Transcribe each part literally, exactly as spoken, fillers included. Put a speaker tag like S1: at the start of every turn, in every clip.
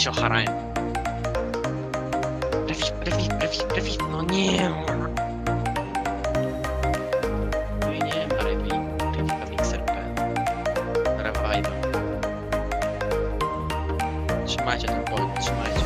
S1: się ocharają. Refit, refit, refit, refit, no nie! No i nie, refit, refit, mixer P. Revive. Trzymajcie ten point, trzymajcie.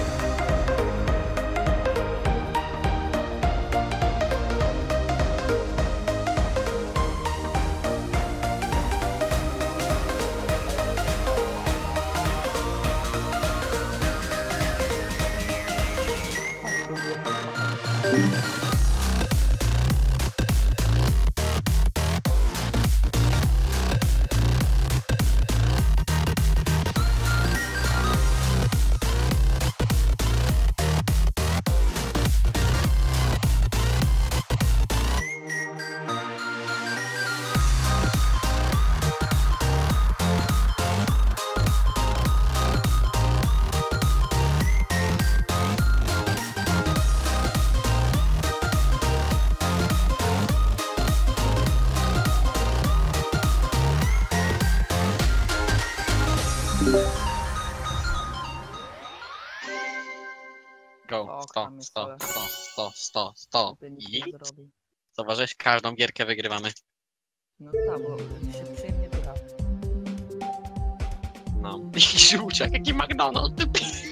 S1: Go,
S2: O,
S1: sto,
S2: kamień,
S1: sto,
S2: ale-
S1: sto, sto, sto, sto.
S2: Ty nic
S1: I
S2: nie zrobi.
S1: zauważyłeś, każdą gierkę wygrywamy.
S2: No tak, bo się przyjemnie gra.
S1: No. I żółciak, jaki McDonald's.